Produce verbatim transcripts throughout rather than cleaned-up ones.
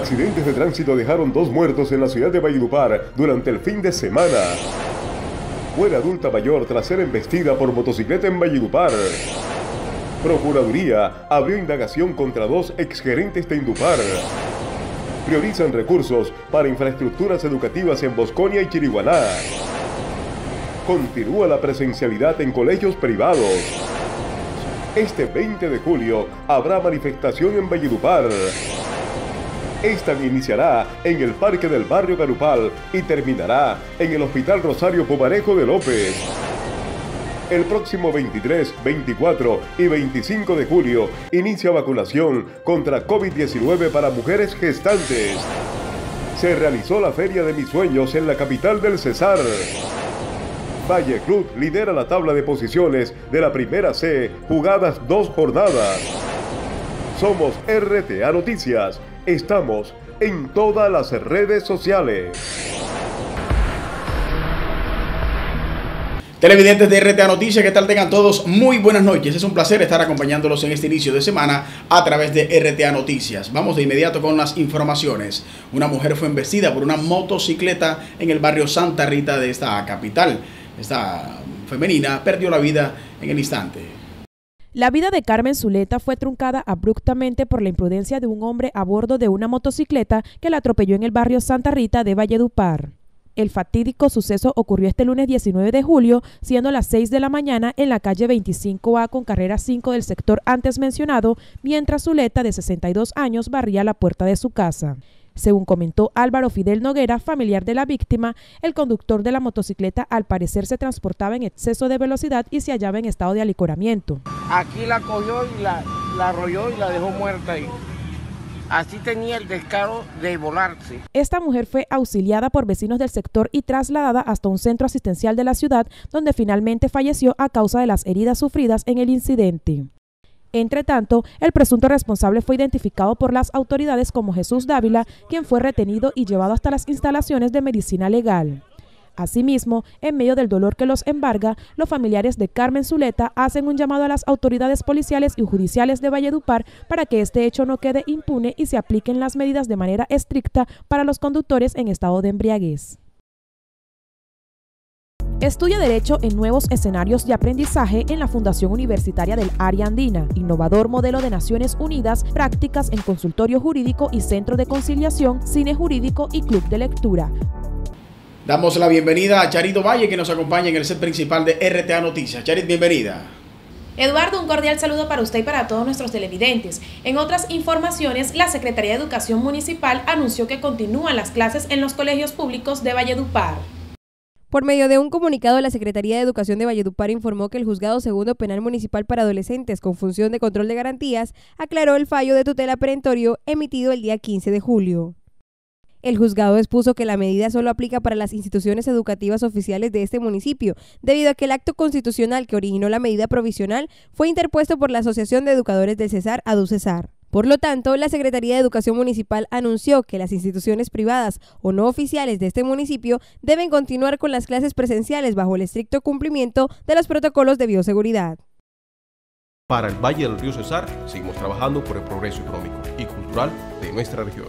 Accidentes de tránsito dejaron dos muertos en la ciudad de Valledupar durante el fin de semana. Muere adulta mayor tras ser embestida por motocicleta en Valledupar. Procuraduría abrió indagación contra dos exgerentes de Indupar. Priorizan recursos para infraestructuras educativas en Bosconia y Chiriguaná. Continúa la presencialidad en colegios privados. Este veinte de julio habrá manifestación en Valledupar. Esta iniciará en el Parque del Barrio Garupal y terminará en el Hospital Rosario Pumarejo de López. El próximo veintitrés, veinticuatro y veinticinco de julio inicia vacunación contra COVID diecinueve para mujeres gestantes. Se realizó la Feria de Mis Sueños en la capital del Cesar. Valle Club lidera la tabla de posiciones de la Primera C, jugadas dos jornadas. Somos R T A Noticias. Estamos en todas las redes sociales. Televidentes de R T A Noticias, ¿qué tal? Tengan todos muy buenas noches. Es un placer estar acompañándolos en este inicio de semana a través de R T A Noticias. Vamos de inmediato con las informaciones. Una mujer fue embestida por una motocicleta en el barrio Santa Rita de esta capital. Esta femenina perdió la vida en el instante. La vida de Carmen Zuleta fue truncada abruptamente por la imprudencia de un hombre a bordo de una motocicleta que la atropelló en el barrio Santa Rita de Valledupar. El fatídico suceso ocurrió este lunes diecinueve de julio, siendo las seis de la mañana en la calle veinticinco A con carrera cinco del sector antes mencionado, mientras Zuleta, de sesenta y dos años, barría la puerta de su casa. Según comentó Álvaro Fidel Noguera, familiar de la víctima, el conductor de la motocicleta al parecer se transportaba en exceso de velocidad y se hallaba en estado de alicoramiento. Aquí la cogió y la, la arrolló y la dejó muerta ahí. Así tenía el descaro de volarse. Esta mujer fue auxiliada por vecinos del sector y trasladada hasta un centro asistencial de la ciudad, donde finalmente falleció a causa de las heridas sufridas en el incidente. Entre tanto, el presunto responsable fue identificado por las autoridades como Jesús Dávila, quien fue retenido y llevado hasta las instalaciones de medicina legal. Asimismo, en medio del dolor que los embarga, los familiares de Carmen Zuleta hacen un llamado a las autoridades policiales y judiciales de Valledupar para que este hecho no quede impune y se apliquen las medidas de manera estricta para los conductores en estado de embriaguez. Estudia Derecho en nuevos escenarios de aprendizaje en la Fundación Universitaria del Área Andina, innovador modelo de Naciones Unidas, prácticas en consultorio jurídico y centro de conciliación, cine jurídico y club de lectura. Damos la bienvenida a Charit Valle, que nos acompaña en el set principal de R T A Noticias. Charit, bienvenida. Eduardo, un cordial saludo para usted y para todos nuestros televidentes. En otras informaciones, la Secretaría de Educación Municipal anunció que continúan las clases en los colegios públicos de Valledupar. Por medio de un comunicado, la Secretaría de Educación de Valledupar informó que el Juzgado Segundo Penal Municipal para Adolescentes con función de control de garantías aclaró el fallo de tutela perentorio emitido el día quince de julio. El juzgado expuso que la medida solo aplica para las instituciones educativas oficiales de este municipio, debido a que el acto constitucional que originó la medida provisional fue interpuesto por la Asociación de Educadores del Cesar, ADUCESAR. Por lo tanto, la Secretaría de Educación Municipal anunció que las instituciones privadas o no oficiales de este municipio deben continuar con las clases presenciales bajo el estricto cumplimiento de los protocolos de bioseguridad. Para el Valle del Río Cesar, seguimos trabajando por el progreso económico y cultural de nuestra región.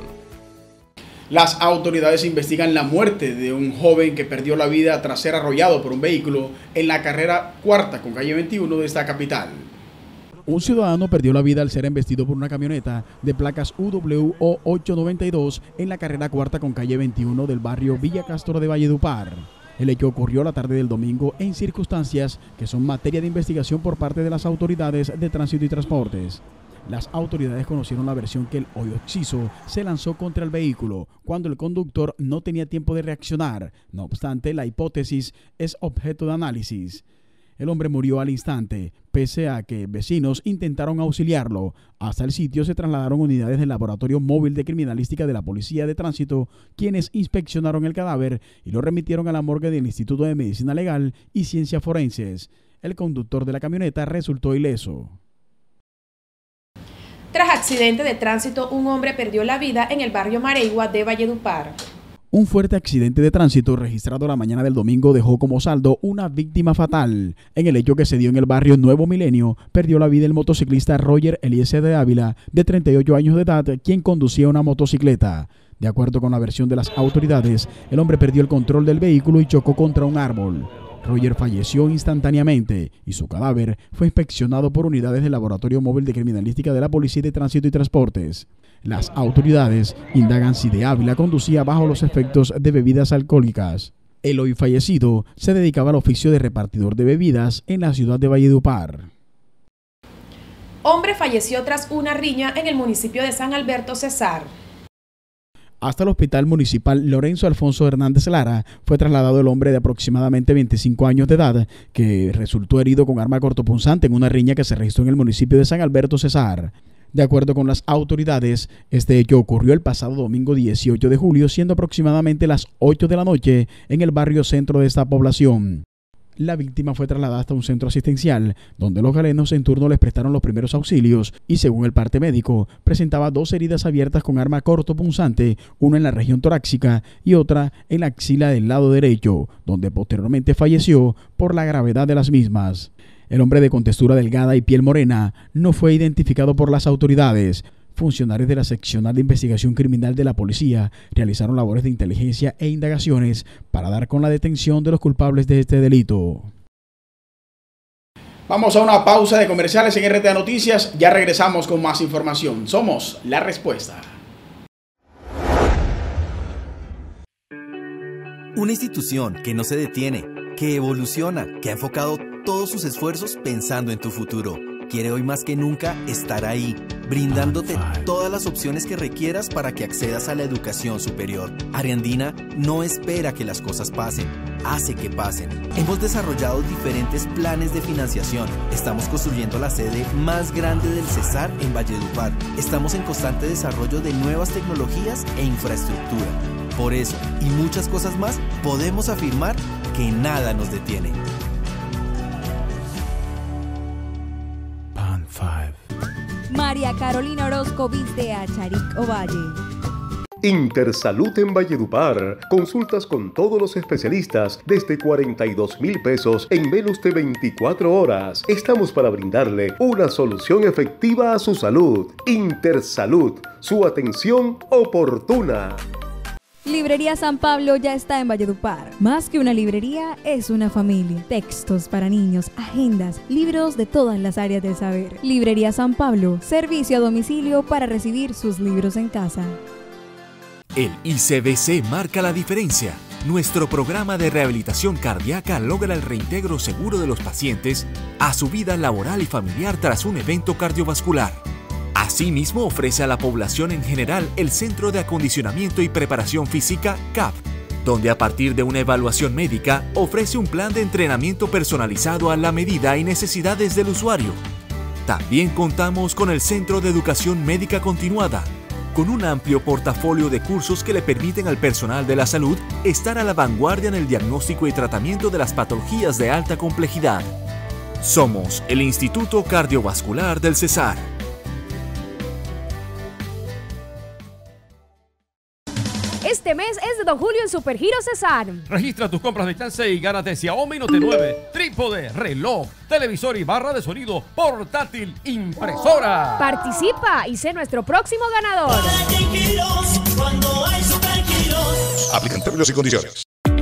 Las autoridades investigan la muerte de un joven que perdió la vida tras ser arrollado por un vehículo en la carrera cuarta con calle veintiuno de esta capital. Un ciudadano perdió la vida al ser embestido por una camioneta de placas U W O ocho noventa y dos en la carrera cuarta con calle veintiuno del barrio Villa Castro de Valledupar. El hecho ocurrió la tarde del domingo en circunstancias que son materia de investigación por parte de las autoridades de tránsito y transportes. Las autoridades conocieron la versión que el hoyo occiso se lanzó contra el vehículo cuando el conductor no tenía tiempo de reaccionar. No obstante, la hipótesis es objeto de análisis. El hombre murió al instante, pese a que vecinos intentaron auxiliarlo. Hasta el sitio se trasladaron unidades del Laboratorio Móvil de Criminalística de la Policía de Tránsito, quienes inspeccionaron el cadáver y lo remitieron a la morgue del Instituto de Medicina Legal y Ciencias Forenses. El conductor de la camioneta resultó ileso. Tras accidente de tránsito, un hombre perdió la vida en el barrio Mareigua de Valledupar. Un fuerte accidente de tránsito registrado la mañana del domingo dejó como saldo una víctima fatal. En el hecho que se dio en el barrio Nuevo Milenio, perdió la vida el motociclista Roger Eliezer de Ávila, de treinta y ocho años de edad, quien conducía una motocicleta. De acuerdo con la versión de las autoridades, el hombre perdió el control del vehículo y chocó contra un árbol. Roger falleció instantáneamente y su cadáver fue inspeccionado por unidades del Laboratorio Móvil de Criminalística de la Policía de Tránsito y Transportes. Las autoridades indagan si de Ávila conducía bajo los efectos de bebidas alcohólicas. El hoy fallecido se dedicaba al oficio de repartidor de bebidas en la ciudad de Valledupar. Hombre falleció tras una riña en el municipio de San Alberto Cesar. Hasta el Hospital Municipal Lorenzo Alfonso Hernández Lara fue trasladado el hombre de aproximadamente veinticinco años de edad que resultó herido con arma cortopunzante en una riña que se registró en el municipio de San Alberto Cesar. De acuerdo con las autoridades, este hecho ocurrió el pasado domingo dieciocho de julio, siendo aproximadamente las ocho de la noche en el barrio centro de esta población. La víctima fue trasladada hasta un centro asistencial, donde los galenos en turno les prestaron los primeros auxilios y, según el parte médico, presentaba dos heridas abiertas con arma cortopunzante, una en la región torácica y otra en la axila del lado derecho, donde posteriormente falleció por la gravedad de las mismas. El hombre de contextura delgada y piel morena no fue identificado por las autoridades. Funcionarios de la Seccional de Investigación Criminal de la Policía realizaron labores de inteligencia e indagaciones para dar con la detención de los culpables de este delito. Vamos a una pausa de comerciales en R T A Noticias. Ya regresamos con más información. Somos La Respuesta. Una institución que no se detiene, que evoluciona, que ha enfocado todos sus esfuerzos pensando en tu futuro. Quiere hoy más que nunca estar ahí, brindándote todas las opciones que requieras para que accedas a la educación superior. Ariandina no espera que las cosas pasen, hace que pasen. Hemos desarrollado diferentes planes de financiación. Estamos construyendo la sede más grande del Cesar en Valledupar. Estamos en constante desarrollo de nuevas tecnologías e infraestructura. Por eso, y muchas cosas más, podemos afirmar que nada nos detiene. María Carolina Orozco viste a Charik Ovalle. Intersalud en Valledupar. Consultas con todos los especialistas desde cuarenta y dos mil pesos en menos de veinticuatro horas. Estamos para brindarle una solución efectiva a su salud. Intersalud, su atención oportuna. Librería San Pablo ya está en Valledupar. Más que una librería, es una familia. Textos para niños, agendas, libros de todas las áreas del saber. Librería San Pablo, servicio a domicilio para recibir sus libros en casa. El I C B C marca la diferencia. Nuestro programa de rehabilitación cardíaca logra el reintegro seguro de los pacientes a su vida laboral y familiar tras un evento cardiovascular. Asimismo, ofrece a la población en general el Centro de Acondicionamiento y Preparación Física C A P, donde a partir de una evaluación médica ofrece un plan de entrenamiento personalizado a la medida y necesidades del usuario. También contamos con el Centro de Educación Médica Continuada, con un amplio portafolio de cursos que le permiten al personal de la salud estar a la vanguardia en el diagnóstico y tratamiento de las patologías de alta complejidad. Somos el Instituto Cardiovascular del Cesar. Este mes es de Don Julio en Supergiro Cesar. Registra tus compras de chance y gánate Xiaomi Note nueve, trípode, reloj, televisor y barra de sonido, portátil, impresora. Participa y sé nuestro próximo ganador. Aplican términos y condiciones.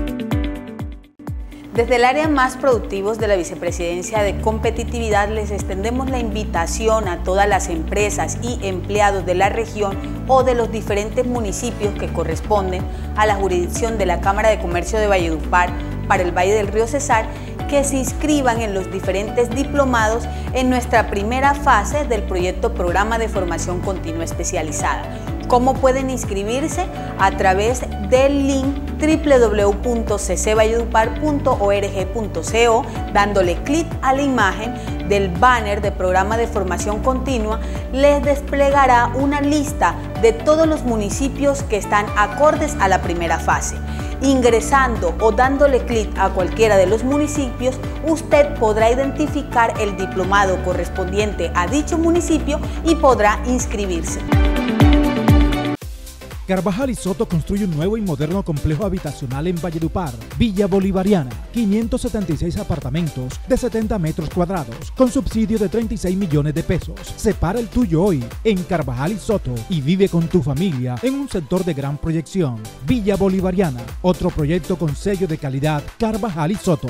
Desde el área más productivos de la Vicepresidencia de Competitividad les extendemos la invitación a todas las empresas y empleados de la región o de los diferentes municipios que corresponden a la jurisdicción de la Cámara de Comercio de Valledupar para el Valle del Río Cesar que se inscriban en los diferentes diplomados en nuestra primera fase del proyecto Programa de Formación Continua Especializada. ¿Cómo pueden inscribirse? A través del link doble u doble u doble u punto c c valledupar punto org punto co, dándole clic a la imagen del banner de Programa de Formación Continua, les desplegará una lista de todos los municipios que están acordes a la primera fase. Ingresando o dándole clic a cualquiera de los municipios, usted podrá identificar el diplomado correspondiente a dicho municipio y podrá inscribirse. Carvajal y Soto construye un nuevo y moderno complejo habitacional en Valledupar, Villa Bolivariana, quinientos setenta y seis apartamentos de setenta metros cuadrados, con subsidio de treinta y seis millones de pesos. Separa el tuyo hoy en Carvajal y Soto y vive con tu familia en un sector de gran proyección. Villa Bolivariana, otro proyecto con sello de calidad Carvajal y Soto.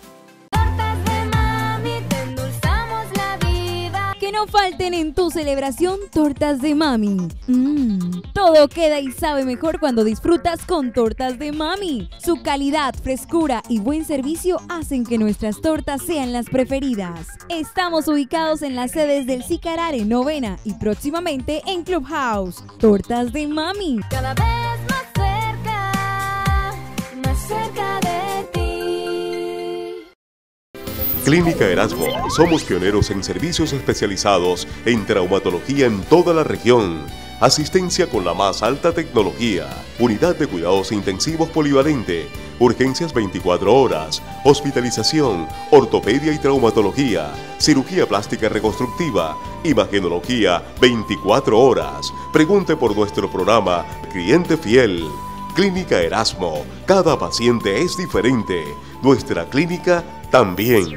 Que no falten en tu celebración tortas de mami. Mmm, todo queda y sabe mejor cuando disfrutas con tortas de mami. Su calidad, frescura y buen servicio hacen que nuestras tortas sean las preferidas. Estamos ubicados en las sedes del Sicarare, Novena y próximamente en Clubhouse. Tortas de mami. Cada vez más cerca, más cerca de ti. Clínica Erasmo. Somos pioneros en servicios especializados en traumatología en toda la región. Asistencia con la más alta tecnología. Unidad de cuidados intensivos polivalente. Urgencias veinticuatro horas. Hospitalización. Ortopedia y traumatología. Cirugía plástica reconstructiva. Imagenología veinticuatro horas. Pregunte por nuestro programa Cliente Fiel. Clínica Erasmo. Cada paciente es diferente. Nuestra clínica también.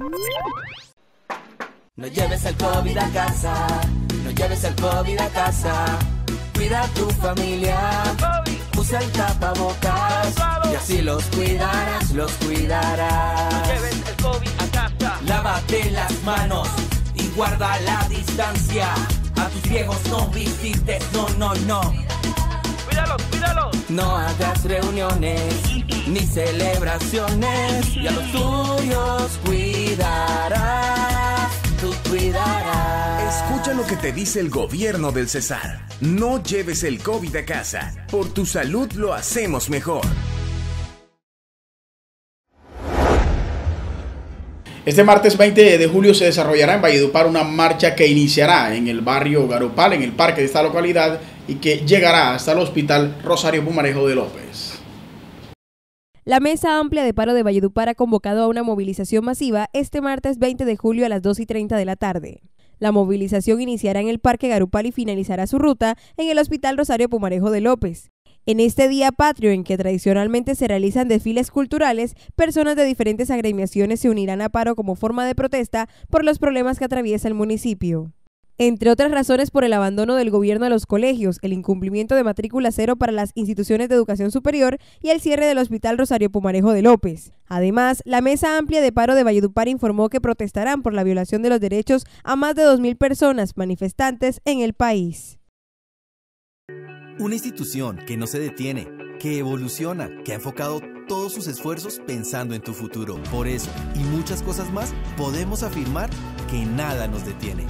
No lleves el COVID a casa, no lleves el COVID a casa. Cuida a tu familia, usa el tapabocas y así los cuidarás, los cuidarás. No lleves el COVID a casa. Lávate las manos y guarda la distancia. A tus viejos no visites, no, no, no. Cuídalos, cuídalos. No hagas reuniones ni celebraciones y a los tuyos cuidarás, tú cuidarás. Escucha lo que te dice el gobierno del Cesar. No lleves el COVID a casa. Por tu salud lo hacemos mejor. Este martes veinte de julio se desarrollará en Valledupar una marcha que iniciará en el barrio Garupal, en el parque de esta localidad, y que llegará hasta el Hospital Rosario Pumarejo de López. La Mesa Amplia de Paro de Valledupar ha convocado a una movilización masiva este martes veinte de julio a las dos y treinta de la tarde. La movilización iniciará en el Parque Garupal y finalizará su ruta en el Hospital Rosario Pumarejo de López. En este día patrio, en que tradicionalmente se realizan desfiles culturales, personas de diferentes agremiaciones se unirán a paro como forma de protesta por los problemas que atraviesa el municipio. Entre otras razones, por el abandono del gobierno a los colegios, el incumplimiento de matrícula cero para las instituciones de educación superior y el cierre del Hospital Rosario Pumarejo de López. Además, la Mesa Amplia de Paro de Valledupar informó que protestarán por la violación de los derechos a más de dos mil personas manifestantes en el país. Una institución que no se detiene, que evoluciona, que ha enfocado todos sus esfuerzos pensando en tu futuro. Por eso, y muchas cosas más, podemos afirmar que nada nos detiene.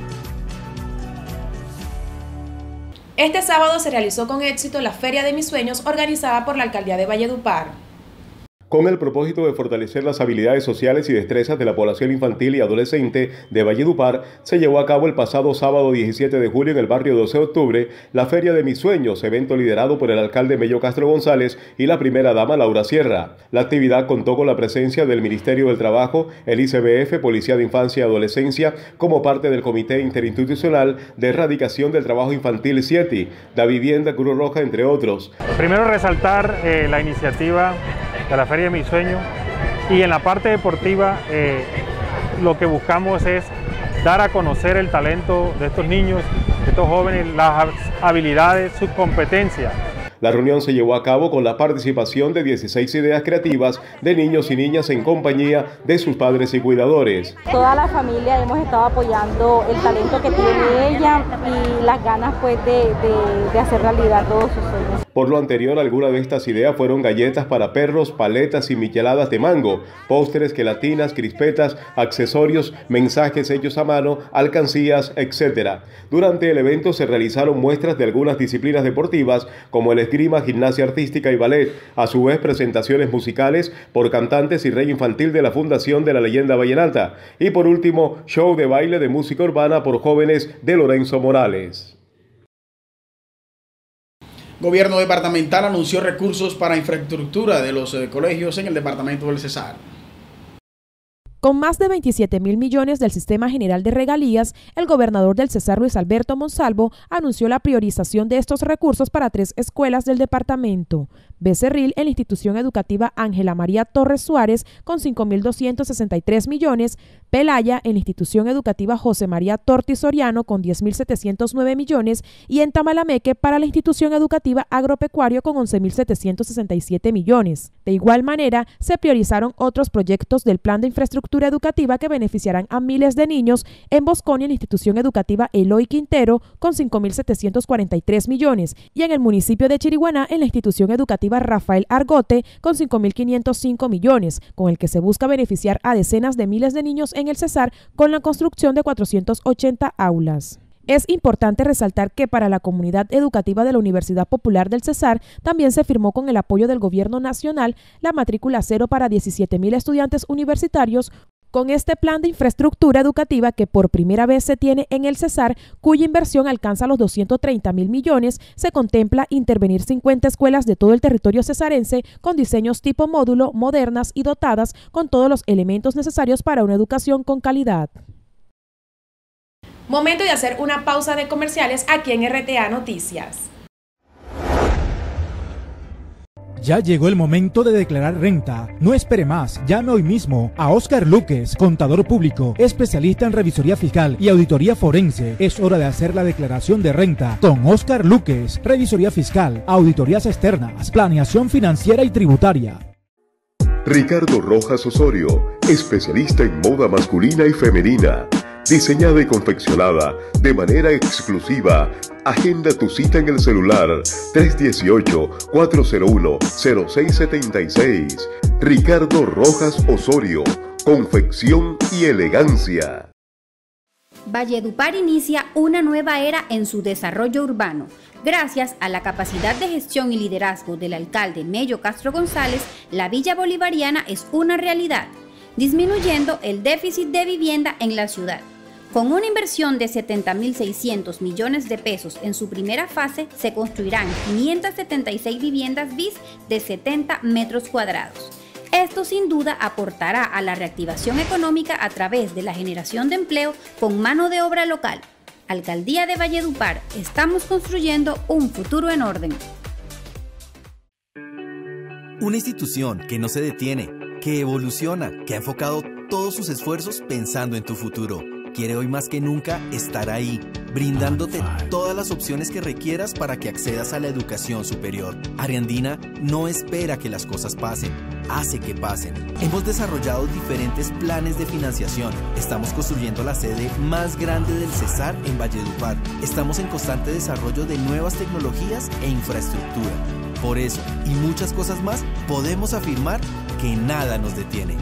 Este sábado se realizó con éxito la Feria de Mis Sueños organizada por la Alcaldía de Valledupar. Con el propósito de fortalecer las habilidades sociales y destrezas de la población infantil y adolescente de Valledupar, se llevó a cabo el pasado sábado diecisiete de julio en el barrio doce de octubre la Feria de Mis Sueños, evento liderado por el alcalde Mello Castro González y la primera dama Laura Sierra. La actividad contó con la presencia del Ministerio del Trabajo, el I C B F, Policía de Infancia y Adolescencia, como parte del Comité Interinstitucional de Erradicación del Trabajo Infantil CIETI, la Vivienda Cruz Roja, entre otros. Primero resaltar eh, la iniciativa de la Feria de Mis Sueños, y en la parte deportiva eh, lo que buscamos es dar a conocer el talento de estos niños, de estos jóvenes, las habilidades, sus competencias. La reunión se llevó a cabo con la participación de dieciséis ideas creativas de niños y niñas en compañía de sus padres y cuidadores. Toda la familia hemos estado apoyando el talento que tiene ella y las ganas pues de, de, de hacer realidad todos sus sueños. Por lo anterior, algunas de estas ideas fueron galletas para perros, paletas y micheladas de mango, postres, gelatinas, crispetas, accesorios, mensajes hechos a mano, alcancías, etcétera. Durante el evento se realizaron muestras de algunas disciplinas deportivas como el esgrima, gimnasia artística y ballet, a su vez presentaciones musicales por cantantes y rey infantil de la Fundación de la Leyenda Vallenata, y por último, show de baile de música urbana por jóvenes de Lorenzo Morales. Gobierno departamental anunció recursos para infraestructura de los eh, colegios en el departamento del Cesar. Con más de veintisiete mil millones del Sistema General de Regalías, el gobernador del Cesar, Luis Alberto Monsalvo, anunció la priorización de estos recursos para tres escuelas del departamento. Becerril, en la institución educativa Ángela María Torres Suárez, con cinco mil doscientos sesenta y tres millones, Pelaya, en la institución educativa José María Torti Soriano, con diez mil setecientos nueve millones, y en Tamalameque, para la institución educativa Agropecuario, con once mil setecientos sesenta y siete millones. De igual manera, se priorizaron otros proyectos del Plan de Infraestructura Educativa que beneficiarán a miles de niños en Bosconia, en la institución educativa Eloy Quintero, con cinco mil setecientos cuarenta y tres millones, y en el municipio de Chiriguaná, en la institución educativa Rafael Argote, con cinco mil quinientos cinco millones, con el que se busca beneficiar a decenas de miles de niños en el Cesar con la construcción de cuatrocientas ochenta aulas. Es importante resaltar que para la comunidad educativa de la Universidad Popular del Cesar también se firmó, con el apoyo del Gobierno Nacional, la matrícula cero para diecisiete mil estudiantes universitarios. Con este plan de infraestructura educativa que por primera vez se tiene en el Cesar, cuya inversión alcanza los doscientos treinta mil millones, se contempla intervenir cincuenta escuelas de todo el territorio cesarense con diseños tipo módulo, modernas y dotadas con todos los elementos necesarios para una educación con calidad. Momento de hacer una pausa de comerciales aquí en R T A Noticias. Ya llegó el momento de declarar renta. No espere más. Llame hoy mismo a Oscar Luques, contador público, especialista en revisoría fiscal y auditoría forense. Es hora de hacer la declaración de renta con Oscar Luques. Revisoría fiscal, auditorías externas, planeación financiera y tributaria. Ricardo Rojas Osorio, especialista en moda masculina y femenina. Diseñada y confeccionada de manera exclusiva. Agenda tu cita en el celular tres uno ocho, cuatro cero uno, cero seis siete seis. Ricardo Rojas Osorio, confección y elegancia. Valledupar inicia una nueva era en su desarrollo urbano. Gracias a la capacidad de gestión y liderazgo del alcalde Mello Castro González, la Villa Bolivariana es una realidad, disminuyendo el déficit de vivienda en la ciudad. Con una inversión de setenta mil seiscientos millones de pesos en su primera fase, se construirán quinientas setenta y seis viviendas bis de setenta metros cuadrados. Esto sin duda aportará a la reactivación económica a través de la generación de empleo con mano de obra local. Alcaldía de Valledupar, estamos construyendo un futuro en orden. Una institución que no se detiene, que evoluciona, que ha enfocado todos sus esfuerzos pensando en tu futuro. Quiere hoy más que nunca estar ahí, brindándote todas las opciones que requieras para que accedas a la educación superior. Ariandina no espera que las cosas pasen, hace que pasen. Hemos desarrollado diferentes planes de financiación. Estamos construyendo la sede más grande del Cesar en Valledupar. Estamos en constante desarrollo de nuevas tecnologías e infraestructura. Por eso, y muchas cosas más, podemos afirmar que nada nos detiene.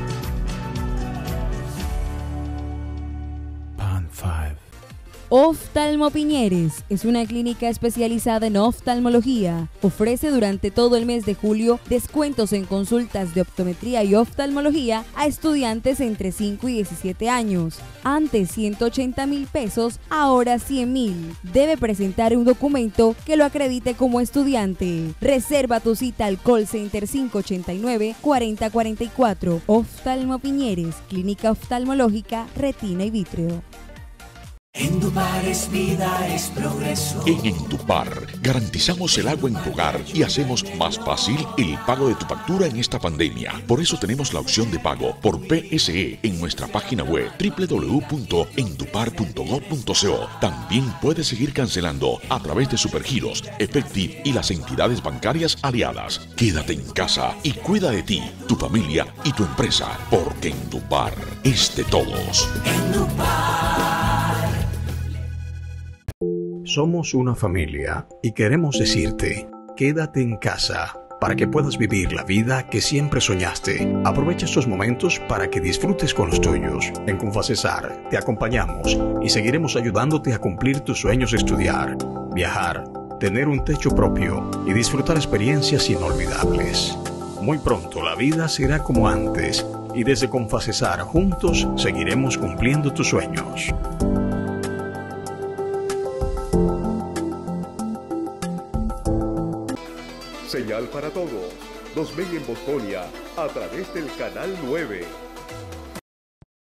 Oftalmo Piñeres es una clínica especializada en oftalmología. Ofrece durante todo el mes de julio descuentos en consultas de optometría y oftalmología a estudiantes entre cinco y diecisiete años. Antes ciento ochenta mil pesos, ahora cien mil. Debe presentar un documento que lo acredite como estudiante. Reserva tu cita al call center cinco ocho nueve, cuatro cero cuatro cuatro. Oftalmo Piñeres, clínica oftalmológica, retina y vítreo. Endupar es vida, es progreso. En Endupar garantizamos el agua en tu hogar y hacemos más fácil el pago de tu factura en esta pandemia. Por eso tenemos la opción de pago por P S E en nuestra página web doble u doble u doble u punto endupar punto gob punto co. También puedes seguir cancelando a través de Supergiros, Efectiv y las entidades bancarias aliadas. Quédate en casa y cuida de ti, tu familia y tu empresa, porque Endupar es de todos. Endupar. Somos una familia y queremos decirte, quédate en casa para que puedas vivir la vida que siempre soñaste. Aprovecha estos momentos para que disfrutes con los tuyos. En Confacesar te acompañamos y seguiremos ayudándote a cumplir tus sueños de estudiar, viajar, tener un techo propio y disfrutar experiencias inolvidables. Muy pronto la vida será como antes y desde Confacesar juntos seguiremos cumpliendo tus sueños. Señal para todos. Nos ven en Bosconia a través del canal nueve.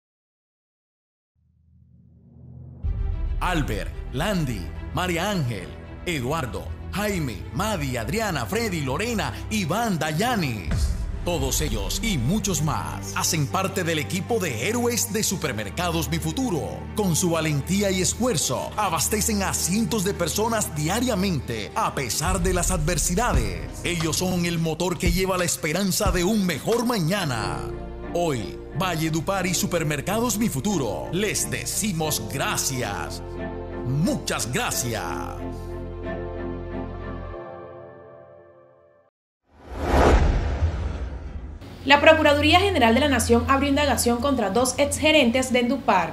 Albert, Landy, María Ángel, Eduardo, Jaime, Madi, Adriana, Freddy, Lorena, Iván, Dayanis. Todos ellos y muchos más hacen parte del equipo de héroes de Supermercados Mi Futuro. Con su valentía y esfuerzo, abastecen a cientos de personas diariamente a pesar de las adversidades. Ellos son el motor que lleva la esperanza de un mejor mañana. Hoy, Valledupar y Supermercados Mi Futuro les decimos gracias. Muchas gracias. La Procuraduría General de la Nación abrió indagación contra dos exgerentes de Endupar.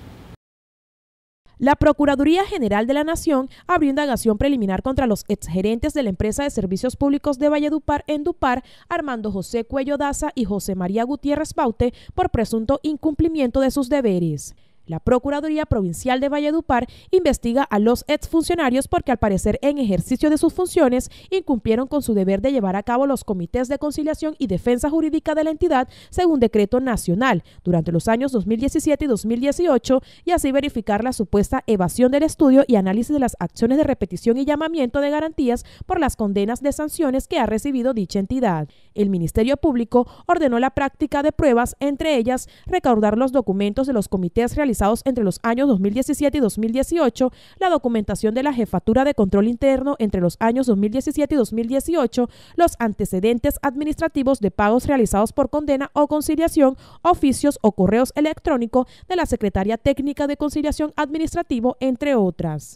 La Procuraduría General de la Nación abrió indagación preliminar contra los exgerentes de la empresa de servicios públicos de Valledupar, Endupar, Armando José Cuello Daza y José María Gutiérrez Baute, por presunto incumplimiento de sus deberes. La Procuraduría Provincial de Valledupar investiga a los exfuncionarios porque al parecer en ejercicio de sus funciones incumplieron con su deber de llevar a cabo los comités de conciliación y defensa jurídica de la entidad según decreto nacional durante los años dos mil diecisiete y dos mil dieciocho y así verificar la supuesta evasión del estudio y análisis de las acciones de repetición y llamamiento de garantías por las condenas de sanciones que ha recibido dicha entidad. El Ministerio Público ordenó la práctica de pruebas, entre ellas recaudar los documentos de los comités realizados entre los años dos mil diecisiete y dos mil dieciocho, la documentación de la Jefatura de Control Interno entre los años dos mil diecisiete y dos mil dieciocho, los antecedentes administrativos de pagos realizados por condena o conciliación, oficios o correos electrónicos de la Secretaría Técnica de Conciliación Administrativo, entre otras.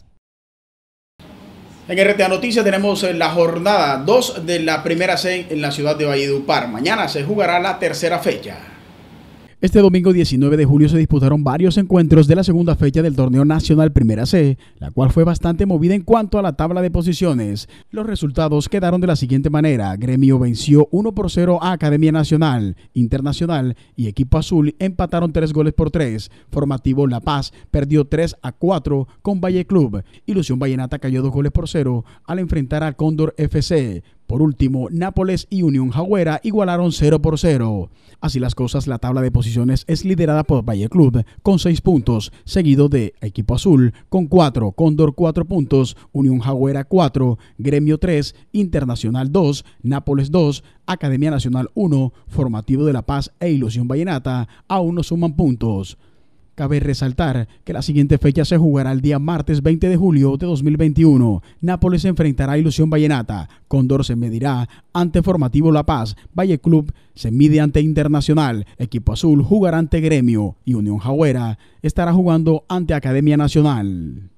En R T A Noticias tenemos la jornada dos de la primera C en la ciudad de Valledupar. Mañana se jugará la tercera fecha. Este domingo diecinueve de julio se disputaron varios encuentros de la segunda fecha del torneo nacional Primera C, la cual fue bastante movida en cuanto a la tabla de posiciones. Los resultados quedaron de la siguiente manera: Gremio venció uno por cero a Academia Nacional, Internacional y Equipo Azul empataron tres goles por tres. Formativo La Paz perdió tres a cuatro con Valle Club. Ilusión Vallenata cayó dos goles por cero al enfrentar a Cóndor F C. Por último, Nápoles y Unión Jagüera igualaron cero por cero. Así las cosas, la tabla de posiciones es liderada por Valle Club con seis puntos, seguido de Equipo Azul con cuatro, Cóndor cuatro puntos, Unión Jagüera cuatro, Gremio tres, Internacional dos, Nápoles dos, Academia Nacional uno, Formativo de La Paz e Ilusión Vallenata aún no suman puntos. Cabe resaltar que la siguiente fecha se jugará el día martes veinte de julio de dos mil veintiuno. Nápoles se enfrentará a Ilusión Vallenata, Cóndor se medirá ante Formativo La Paz, Valle Club se mide ante Internacional, Equipo Azul jugará ante Gremio y Unión Jagüera estará jugando ante Academia Nacional.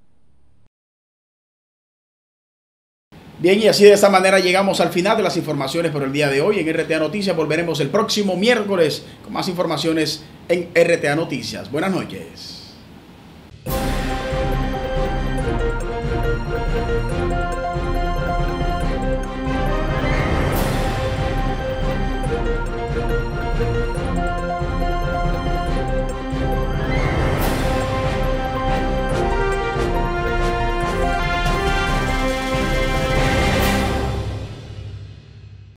Bien, y así de esta manera llegamos al final de las informaciones por el día de hoy en R T A Noticias. Volveremos el próximo miércoles con más informaciones en R T A Noticias. Buenas noches.